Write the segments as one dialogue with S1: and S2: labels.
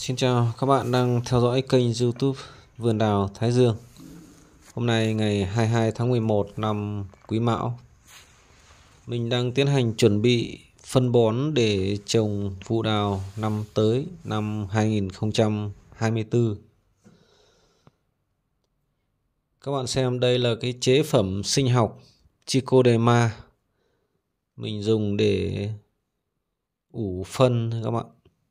S1: Xin chào các bạn đang theo dõi kênh YouTube Vườn Đào Thái Dương. Hôm nay ngày 22 tháng 11 năm Quý Mão. Mình đang tiến hành chuẩn bị phân bón để trồng vụ đào năm tới, năm 2024. Các bạn xem đây là cái chế phẩm sinh học Trichoderma mình dùng để ủ phân các bạn.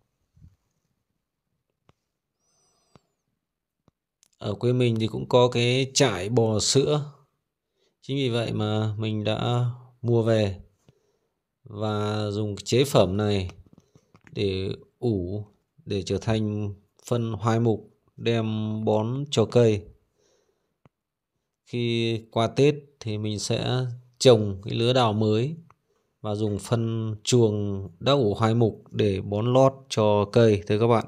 S1: Ở quê mình thì cũng có cái trại bò sữa. Chính vì vậy mà mình đã mua về và dùng chế phẩm này để ủ để trở thành phân hoai mục đem bón cho cây. Khi qua Tết thì mình sẽ trồng cái lứa đào mới và dùng phân chuồng đã ủ hoai mục để bón lót cho cây thưa các bạn.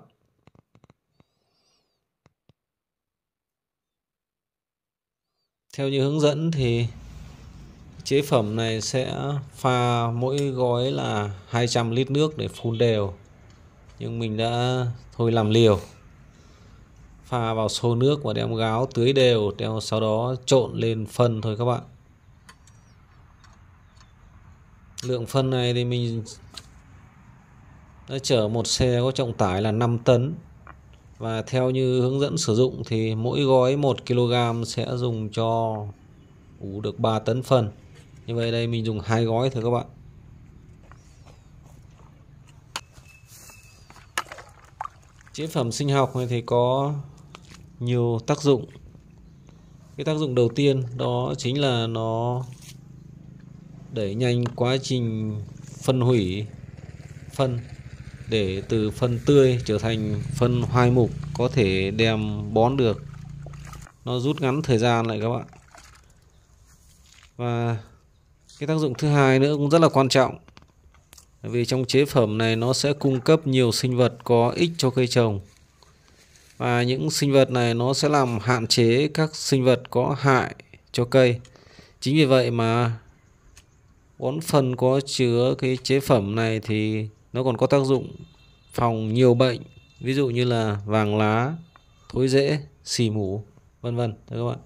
S1: Theo như hướng dẫn thì chế phẩm này sẽ pha mỗi gói là 200 lít nước để phun đều. Nhưng mình đã thôi làm liều. Pha vào xô nước và đem gáo tưới đều, sau đó trộn lên phân thôi các bạn. Lượng phân này thì mình đã chở một xe có trọng tải là 5 tấn. Và theo như hướng dẫn sử dụng thì mỗi gói 1 kg sẽ dùng cho ủ được 3 tấn phân. Như vậy đây mình dùng 2 gói thôi các bạn. Chế phẩm sinh học này thì có nhiều tác dụng. Cái tác dụng đầu tiên đó chính là nó đẩy nhanh quá trình phân hủy phân để từ phân tươi trở thành phân hoai mục có thể đem bón được. Nó rút ngắn thời gian lại các bạn. Và cái tác dụng thứ hai nữa cũng rất là quan trọng. Bởi vì trong chế phẩm này nó sẽ cung cấp nhiều sinh vật có ích cho cây trồng. Và những sinh vật này nó sẽ làm hạn chế các sinh vật có hại cho cây. Chính vì vậy mà bón phân có chứa cái chế phẩm này thì nó còn có tác dụng phòng nhiều bệnh, ví dụ như là vàng lá, thối rễ, xì mủ, vân vân các bạn.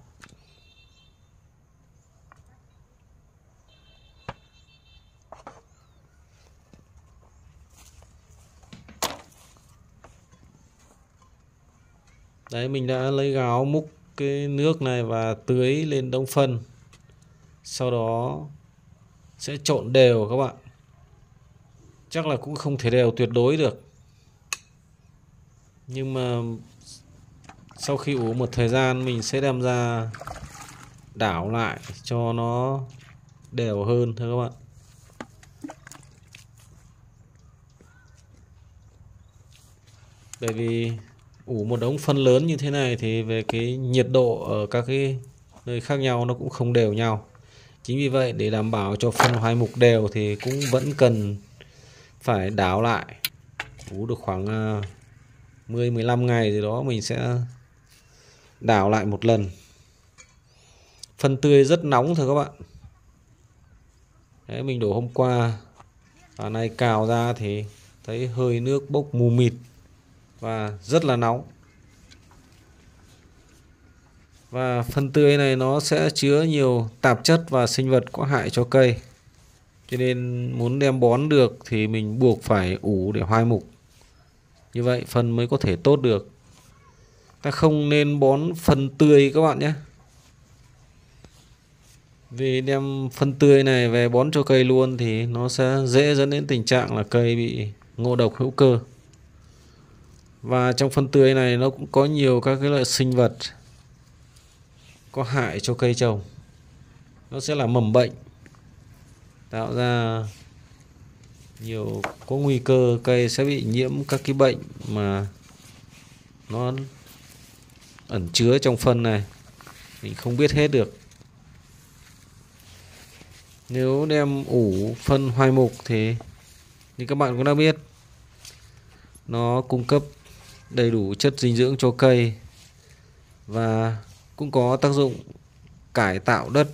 S1: Đấy, mình đã lấy gáo múc cái nước này và tưới lên đống phân. Sau đó sẽ trộn đều các bạn. Chắc là cũng không thể đều tuyệt đối được. Nhưng mà sau khi ủ một thời gian mình sẽ đem ra đảo lại cho nó đều hơn thưa các bạn. Bởi vì ủ một đống phân lớn như thế này thì về cái nhiệt độ ở các cái nơi khác nhau nó cũng không đều nhau. Chính vì vậy để đảm bảo cho phân hoai mục đều thì cũng vẫn cần phải đảo lại. Ủ được khoảng 10-15 ngày gì đó mình sẽ đảo lại một lần. Phân tươi rất nóng thôi các bạn. Đấy, mình đổ hôm qua và nay cào ra thì thấy hơi nước bốc mù mịt và rất là nóng. Và phân tươi này nó sẽ chứa nhiều tạp chất và sinh vật có hại cho cây. Cho nên muốn đem bón được thì mình buộc phải ủ để hoai mục. Như vậy phân mới có thể tốt được. Ta không nên bón phân tươi các bạn nhé. Vì đem phân tươi này về bón cho cây luôn thì nó sẽ dễ dẫn đến tình trạng là cây bị ngộ độc hữu cơ. Và trong phân tươi này nó cũng có nhiều các cái loại sinh vật có hại cho cây trồng. Nó sẽ là mầm bệnh, tạo ra nhiều có nguy cơ cây sẽ bị nhiễm các cái bệnh mà nó ẩn chứa trong phân này, mình không biết hết được. Nếu đem ủ phân hoai mục thì như các bạn cũng đã biết, nó cung cấp đầy đủ chất dinh dưỡng cho cây và cũng có tác dụng cải tạo đất.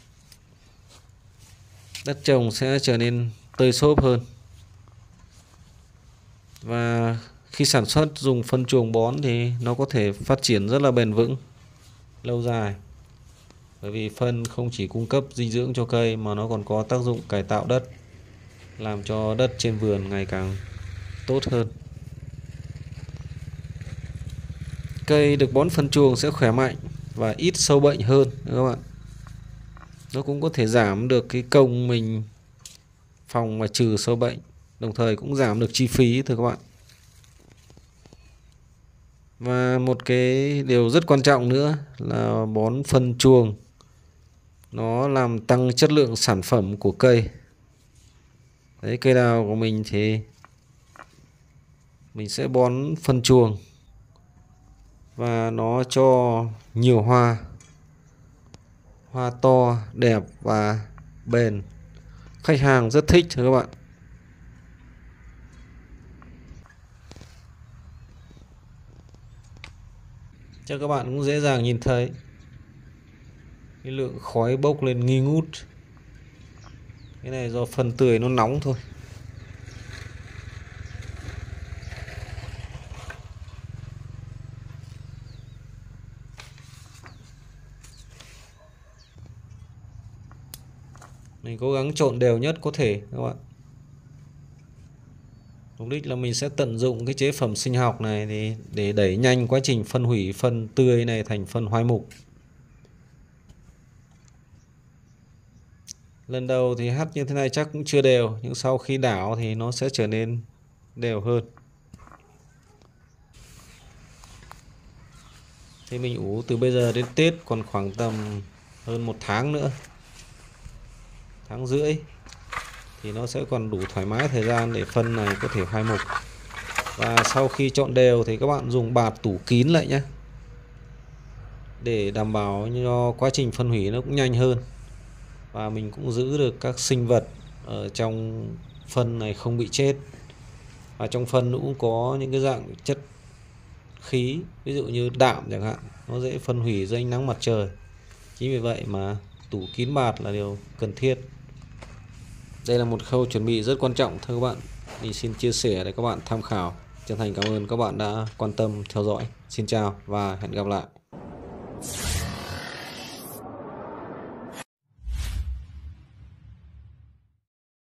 S1: Đất trồng sẽ trở nên tơi xốp hơn. Và Khi sản xuất dùng phân chuồng bón thì nó có thể phát triển rất là bền vững, lâu dài. Bởi vì phân không chỉ cung cấp dinh dưỡng cho cây mà nó còn có tác dụng cải tạo đất, làm cho đất trên vườn ngày càng tốt hơn. Cây được bón phân chuồng sẽ khỏe mạnh và ít sâu bệnh hơn các bạn. Nó cũng có thể giảm được cái công mình phòng và trừ sâu bệnh, đồng thời cũng giảm được chi phí thưa các bạn. Và một cái điều rất quan trọng nữa là bón phân chuồng nó làm tăng chất lượng sản phẩm của cây. Đấy, cây đào của mình thì mình sẽ bón phân chuồng và nó cho nhiều hoa, hoa to, đẹp và bền. Khách hàng rất thích thưa các bạn. Cho các bạn cũng dễ dàng nhìn thấy cái lượng khói bốc lên nghi ngút. Cái này do phân tưới nó nóng thôi. Mình cố gắng trộn đều nhất có thể các bạn. Mục đích là mình sẽ tận dụng cái chế phẩm sinh học này thì để đẩy nhanh quá trình phân hủy phân tươi này thành phân hoai mục. Lần đầu thì hắt như thế này chắc cũng chưa đều, nhưng sau khi đảo thì nó sẽ trở nên đều hơn. Thì mình ủ từ bây giờ đến Tết còn khoảng tầm hơn 1 tháng nữa, tháng rưỡi, thì nó sẽ còn đủ thoải mái thời gian để phân này có thể hoai mục. Và sau khi trộn đều thì các bạn dùng bạt tủ kín lại nhé, để đảm bảo cho quá trình phân hủy nó cũng nhanh hơn. Và mình cũng giữ được các sinh vật ở trong phân này không bị chết. Và trong phân nó cũng có những cái dạng chất khí, ví dụ như đạm chẳng hạn, nó dễ phân hủy dưới ánh nắng mặt trời. Chính vì vậy mà tủ kín bạt là điều cần thiết. Đây là một khâu chuẩn bị rất quan trọng thưa các bạn. Mình xin chia sẻ để các bạn tham khảo. Chân thành cảm ơn các bạn đã quan tâm theo dõi. Xin chào và hẹn gặp lại.